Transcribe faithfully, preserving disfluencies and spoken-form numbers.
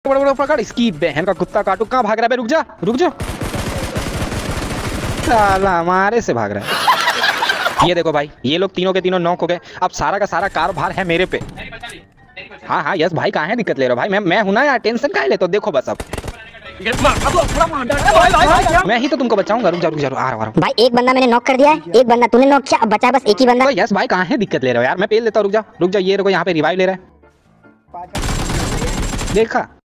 बड़ा बड़ा पकड़, इसकी बहन का कुत्ता काटू। कहाँ भाग रहा है बे? रुक जा रुक जा, साला हमारे से भाग रहा है। ये देखो भाई, ये लोग तीनों के तीनों नॉक हो गए। अब सारा का सारा कारभार है मेरे पे। हाँ हाँ यस भाई, कहाँ है दिक्कत ले रहे हो भाई? मैं मैं हूं ना यार, टेंशन काहे ले? तो देखो बस अब मैं ही तो तुमको बचाऊंगा। रुक जा रुक जा, आ रहा हूं भाई। एक बंदा मैंने नॉक कर दिया है, एक बंदा तूने नॉक किया, अब बचा बस एक ही बंदा। तो यस भाई, कहाँ है दिक्कत ले रहे हो यार? मैं पेल देता हूँ, रुक जा रुक जा। ये देखो यहाँ पे रिवाइव ले रहा है, देखा?